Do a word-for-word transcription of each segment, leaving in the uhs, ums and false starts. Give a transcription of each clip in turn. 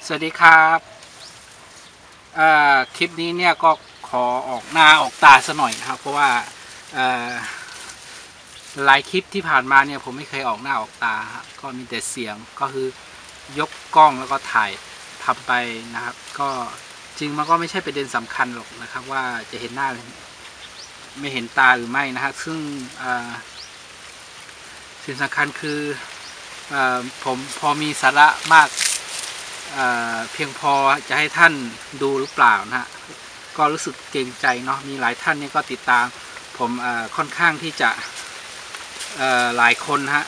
สวัสดีครับคลิปนี้เนี่ยก็ขอออกหน้าออกตาซะหน่อยนะครับเพราะว่าหลายคลิปที่ผ่านมาเนี่ยผมไม่เคยออกหน้าออกตาก็มีแต่เสียงก็คือยกกล้องแล้วก็ถ่ายทำไปนะครับก็จริงมันก็ไม่ใช่ประเด็นสำคัญหรอกนะครับว่าจะเห็นหน้าไม่เห็นตาหรือไม่นะครับซึ่งสิ่งสำคัญคือผมพอมีสาระมากเพียงพอจะให้ท่านดูหรือเปล่านะฮะก็รู้สึกเกรงใจเนาะมีหลายท่านนี่ก็ติดตามผมค่อนข้างที่จะหลายคนฮะ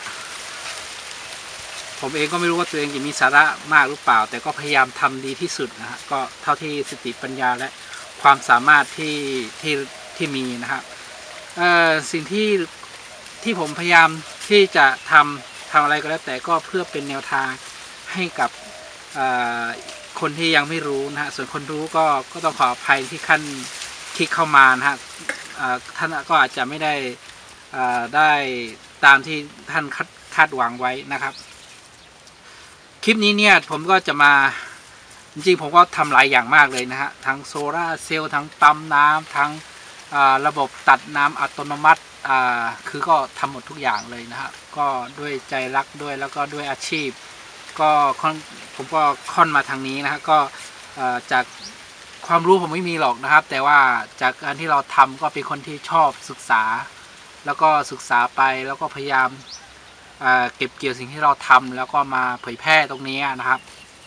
ผมเองก็ไม่รู้ว่าตัวเองจะมีสาระมากหรือเปล่าแต่ก็พยายามทำดีที่สุดนะฮะก็เท่าที่สติปัญญาและความสามารถที่ที่ที่มีนะครับสิ่งที่ที่ผมพยายามที่จะทำทำอะไรก็แล้วแต่ก็เพื่อเป็นแนวทางให้กับคนที่ยังไม่รู้นะฮะส่วนคนรู้ก็ก็ต้องขออภัยที่ท่านคลิกเข้ามานะฮะท่านก็อาจจะไม่ได้ได้ตามที่ท่านคาดหวังไว้นะครับคลิปนี้เนี่ยผมก็จะมาจริงๆผมก็ทำหลายอย่างมากเลยนะฮะทั้งโซล่าเซลล์ทั้งปั๊มน้ำทั้งระบบตัดน้ำอัตโนมัติคือก็ทำหมดทุกอย่างเลยนะฮะก็ด้วยใจรักด้วยแล้วก็ด้วยอาชีพก็ผมก็ค่อนมาทางนี้นะฮะก็จากความรู้ผมไม่มีหรอกนะครับแต่ว่าจากการที่เราทำก็เป็นคนที่ชอบศึกษาแล้วก็ศึกษาไปแล้วก็พยายามเก็บเกี่ยวสิ่งที่เราทำแล้วก็มาเผยแพร่ตรงนี้นะครับ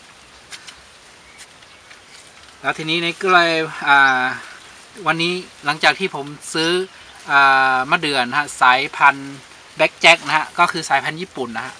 แล้วทีนี้นี่ก็เลยวันนี้หลังจากที่ผมซื้อมะเดื่อนะฮะสายพันธุ์แบล็กแจ็คนะฮะก็คือสายพันธุ์ญี่ปุ่นนะฮะ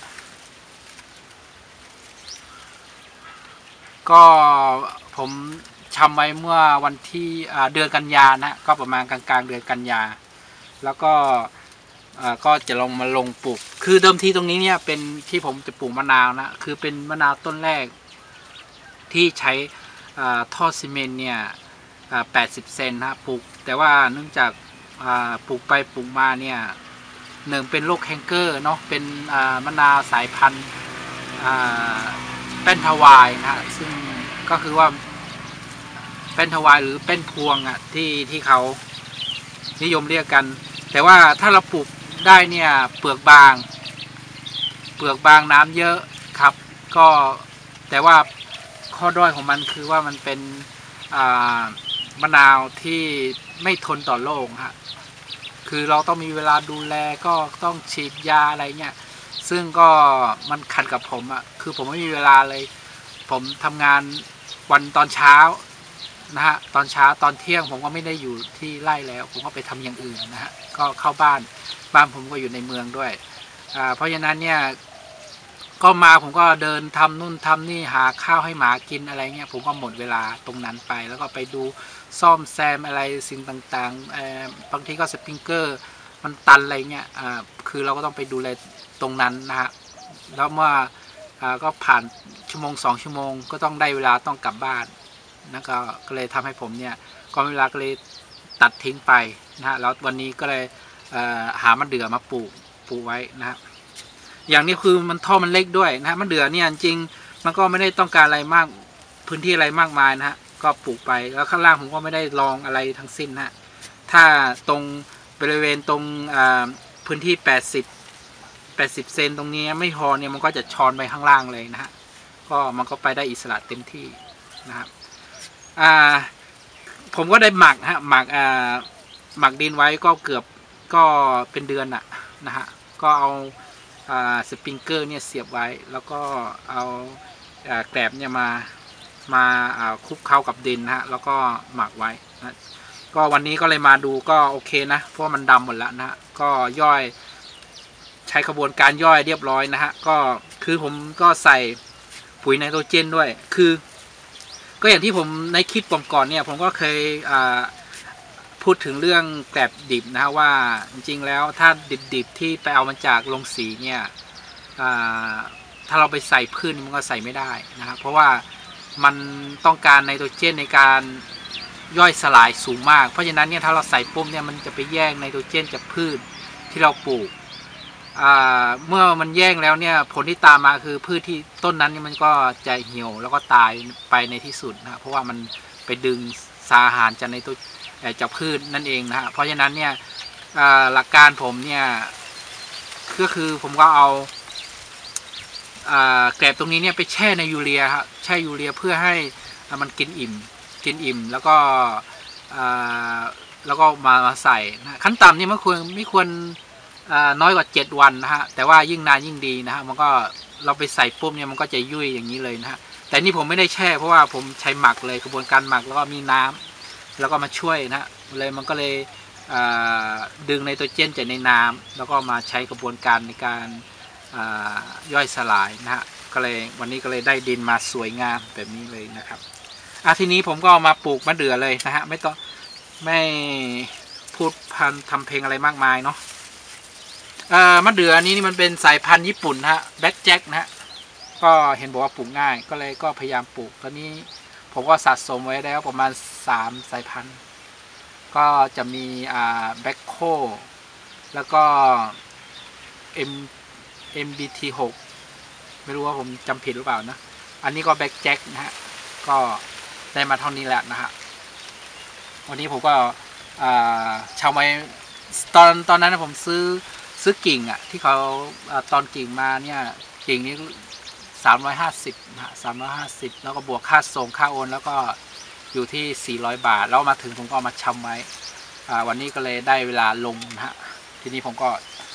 ก็ผมทำไว้เมื่อวันที่เดือนกันยานะก็ประมาณกลางๆเดือนกันยาแล้วก็ก็จะลงมาลงปลูกคือเดิมทีตรงนี้เนี่ยเป็นที่ผมจะปลูกมะนาวนะคือเป็นมะนาวต้นแรกที่ใช้ท่อซีเมนต์เนี่ยแปดสิบเซนนะปลูกแต่ว่าเนื่องจากปลูกไปปลูกมาเนี่ยหนึ่งเป็นโรคแคนเกอร์เนาะเป็นมะนาวสายพันธุ์แป้นทวายนะฮะซึ่งก็คือว่าแป้นทวายหรือแป้นพวงอ่ะที่ที่เขานิยมเรียกกันแต่ว่าถ้าเราปลูกได้เนี่ยเปลือกบางเปลือกบางน้ำเยอะครับก็แต่ว่าข้อด้อยของมันคือว่ามันเป็นมะนาวที่ไม่ทนต่อโรคฮะคือเราต้องมีเวลาดูแลก็ต้องฉีดยาอะไรเงี้ยซึ่งก็มันขัดกับผมอ่ะคือผมไม่มีเวลาเลยผมทำงานวันตอนเช้านะฮะตอนเช้าตอนเที่ยงผมก็ไม่ได้อยู่ที่ไร่แล้วผมก็ไปทำอย่างอื่นนะฮะก็เข้าบ้านบ้านผมก็อยู่ในเมืองด้วยอ่าเพราะฉะนั้นเนี่ยก็มาผมก็เดินทำนู่นทำนี่หาข้าวให้หมากินอะไรเงี้ยผมก็หมดเวลาตรงนั้นไปแล้วก็ไปดูซ่อมแซมอะไรสิ่งต่างๆบางทีก็สปริงเกอร์มันตันอะไรเงี้ยอ่าคือเราก็ต้องไปดูแลตรงนั้นนะฮะแล้วเมื่ออ่าก็ผ่านชั่วโมงสองชั่วโมงก็ต้องได้เวลาต้องกลับบ้านนะก็ก็เลยทำให้ผมเนี่ยก็เวลาก็เลยตัดทิ้งไปนะฮะแล้ววันนี้ก็เลยหามะเดื่อมาปลูกปลูกไว้นะฮะอย่างนี้คือมันท่อมันเล็กด้วยนะฮะมะเดื่อเนี่ยจริงมันก็ไม่ได้ต้องการอะไรมากพื้นที่อะไรมากมายนะฮะก็ปลูกไปแล้วข้างล่างผมก็ไม่ได้ลองอะไรทั้งสิ้นนะถ้าตรงบริเวณตรงพื้นที่แปดสิบ แปดสิบเซนตรงนี้ไม่พอเนี่ยมันก็จะชอนไปข้างล่างเลยนะฮะก็มันก็ไปได้อิสระเต็มที่นะครับอ่าผมก็ได้หมักฮะหมักอ่าหมักดินไว้ก็เกือบก็เป็นเดือนอะนะฮะก็เอาอ่าสปริงเกอร์เนี่ยเสียบไว้แล้วก็เอาอ่าแกลบเนี่ยมามาอ่าคลุกเข้ากับดินนะฮะแล้วก็หมักไว้นะก็วันนี้ก็เลยมาดูก็โอเคนะเพราะมันดำหมดแล้วนะก็ย่อยใช้กระบวนการย่อยเรียบร้อยนะฮะก็คือผมก็ใส่ปุ๋ยไนโตรเจนด้วยคือก็อย่างที่ผมในคลิปก่อนๆเนี่ยผมก็เคยพูดถึงเรื่องแกลบดิบนะว่าจริงๆแล้วถ้าดิบๆที่ไปเอามาจากโรงสีเนี่ยถ้าเราไปใส่พืชมันก็ใส่ไม่ได้นะครับเพราะว่ามันต้องการไนโตรเจนในการย่อยสลายสูงมากเพราะฉะนั้นเนี่ยถ้าเราใส่ปุ๊บเนี่ยมันจะไปแย่งไนโตรเจนจากพืชที่เราปลูกเมื่อมันแย่งแล้วเนี่ยผลที่ตามมาคือพืชที่ต้นนั้นนี่มันก็จะเหี่ยวแล้วก็ตายไปในที่สุดนะเพราะว่ามันไปดึงสารอาหารจากในตัวจากพืชนั่นเองนะฮะเพราะฉะนั้นเนี่ยหลักการผมเนี่ยก็คือผมก็เอาแกลบตรงนี้เนี่ยไปแช่ในยูเรียครับแช่ยูเรียเพื่อให้มันกินอิ่มกินอิ่มแล้วก็แล้วก็มามาใส่นะขั้นต่ำนี่ไม่ควรไม่ควรน้อยกว่าเจ็ดวันนะฮะแต่ว่ายิ่งนานยิ่งดีนะฮะมันก็เราไปใส่ปุ๊บเนี่ยมันก็จะยุ่ยอย่างนี้เลยนะฮะแต่นี่ผมไม่ได้แช่เพราะว่าผมใช้หมักเลยกระบวนการหมักแล้วก็มีน้ำแล้วก็มาช่วยนะเลยมันก็เลยดึงไนโตรเจนจากในน้ำแล้วก็มาใช้กระบวนการในการย่อยสลายนะฮะก็เลยวันนี้ก็เลยได้ดินมาสวยงามแบบนี้เลยนะครับอ่ะทีนี้ผมก็มาปลูกมะเดื่อเลยนะฮะไม่ต้องไม่พูดพันทำเพลงอะไรมากมายเนาะมะเดื่ออันนี้นี่มันเป็นสายพันธุ์ญี่ปุ่นฮะแบ็คแจ็คนะฮะก็เห็นบอกว่าปลูกง่ายก็เลยก็พยายามปลูกตอนนี้ผมก็สะสมไว้แล้วประมาณสามสายพันธุ์ก็จะมีอ่าแบ็คโคแล้วก็ M เอ็ม บี ที หกไม่รู้ว่าผมจำผิดหรือเปล่านะอันนี้ก็แบ็คแจ็คนะฮะก็ได้มาเท่านี้แหละนะฮะวันนี้ผมก็ชาวไม้ตอนตอนนั้นผมซื้อซื้อกิ่งอ่ะที่เขาตอนกิ่งมาเนี่ยกิ่งนี้สามร้อยห้าสิบนะฮะสามร้อยห้าสิบแล้วก็บวกค่าส่งค่าโอนแล้วก็อยู่ที่สี่ร้อยบาทแล้วมาถึงผมก็มาชำไว้วันนี้ก็เลยได้เวลาลงนะฮะทีนี้ผมก็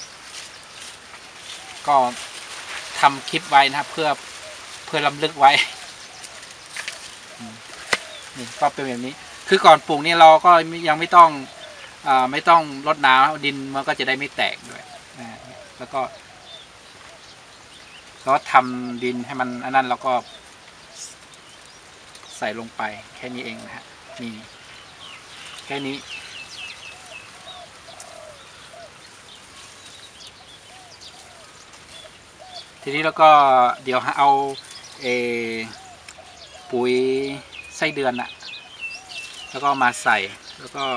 ก็ทำคลิปไว้นะครับเพื่อเพื่อล้ำลึกไว้นี่ก็เป็นแบบนี้คือก่อนปลูกนี่เราก็ยังไม่ต้องอ่าไม่ต้องรดน้ำดินมันก็จะได้ไม่แตกด้วยแล้วก็ก็ทำดินให้มันอันนั้นแล้วก็ใส่ลงไปแค่นี้เองนะฮะนี่แค่นี้ทีนี้แล้วก็เดี๋ยวเอาเอปุ๋ยไส้เดือนอะแล้วก็มาใส่แล้วก็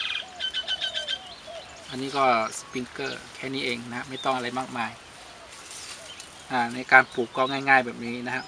อันนี้ก็สปริงเกอร์แค่นี้เองนะไม่ต้องอะไรมากมายในการปลูกก็ง่ายๆแบบนี้นะครับ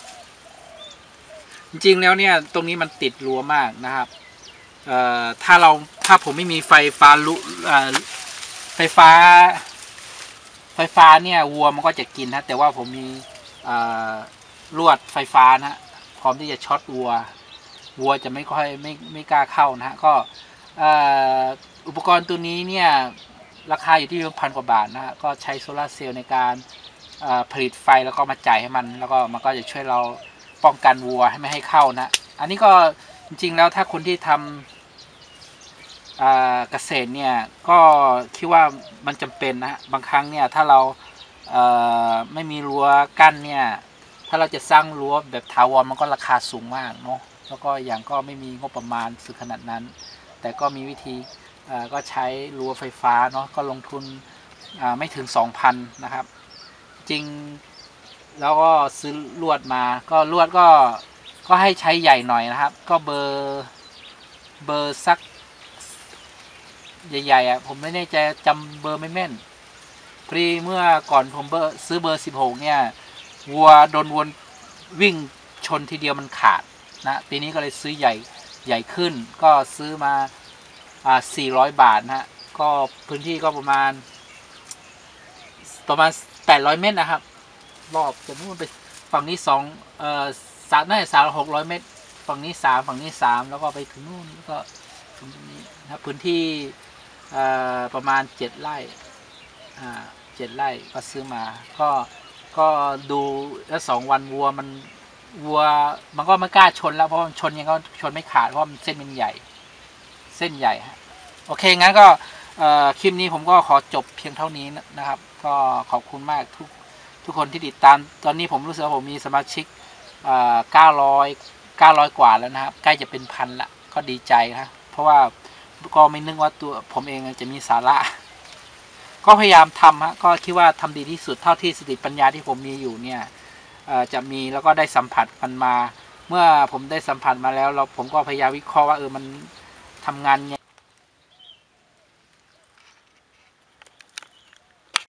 จริงๆแล้วเนี่ยตรงนี้มันติดรั้วมากนะครับถ้าเราถ้าผมไม่มีไฟฟ้าลุไฟฟ้าไฟฟ้าเนี่ยวัวมันก็จะกินนะแต่ว่าผมมีลวดไฟฟ้านะพร้อมที่จะช็อตวัววัวจะไม่ค่อยไม่ไม่กล้าเข้านะฮะก็อุปกรณ์ตัวนี้เนี่ยราคาอยู่ที่พันกว่าบาทนะฮะก็ใช้โซลาร์เซลล์ในการผลิตไฟแล้วก็มาจ่ายให้มันแล้วก็มันก็จะช่วยเราป้องกันวัวให้ไม่ให้เข้านะอันนี้ก็จริงๆแล้วถ้าคนที่ทำเกษตรเนี่ยก็คิดว่ามันจำเป็นนะบางครั้งเนี่ยถ้าเราไม่มีรั้วกั้นเนี่ยถ้าเราจะสร้างรั้วแบบถาวรมันก็ราคาสูงมากเนาะแล้วก็อย่างก็ไม่มีงบประมาณสุดขนาดนั้นแต่ก็มีวิธีก็ใช้รั้วไฟฟ้าเนาะก็ลงทุนไม่ถึง สองพัน นะครับจริงแล้วก็ซื้อลวดมาก็ลวดก็ก็ให้ใช้ใหญ่หน่อยนะครับก็เบอร์เบอร์สักใหญ่ๆอ่ะผมไม่แน่ใจจำเบอร์ไม่แม่นพอดีเมื่อก่อนผมเบอร์ซื้อเบอร์สิบหกเนี่ยวัวโดนวนวิ่งชนทีเดียวมันขาดนะปีนี้ก็เลยซื้อใหญ่ใหญ่ขึ้นก็ซื้อมาอ่าสี่ร้อยบาทนะฮะก็พื้นที่ก็ประมาณประมาณแปดร้อยเมตรนะครับรอบจะนู่นไปฝั่งนี้สองเอ่อสามน่าจะสามหกร้อยเมตรฝั่งนี้สามฝั่งนี้สามแล้วก็ไปถึงนู่นแล้วก็ตรงนี้นะพื้นที่เอ่อประมาณเจ็ดไร่อ่าเจ็ดไร่ก็ซื้อมาก็ก็ดูแล้วสองวันวัวมันวัวมันก็ไม่กล้าชนแล้วเพราะมันชนยังก็ชนไม่ขาดเพราะมันเส้นมันใหญ่เส้นใหญ่ฮะโอเคงั้นก็คลิปนี้ผมก็ขอจบเพียงเท่านี้นะครับก็ขอบคุณมากทุกทุกคนที่ติดตามตอนนี้ผมรู้สึกว่าผมมีสมาชิกเก้าร้อยเก้าร้อยกว่าแล้วนะครับใกล้จะเป็นพันละก็ดีใจนะเพราะว่าก็ไม่นึกว่าตัวผมเองจะมีสาระก็พยายามทำฮะก็คิดว่าทำดีที่สุดเท่าที่สติปัญญาที่ผมมีอยู่เนี่ยจะมีแล้วก็ได้สัมผัสมันมาเมื่อผมได้สัมผัสมาแล้วเราผมก็พยายามวิเคราะห์ว่าเออมันทำงาน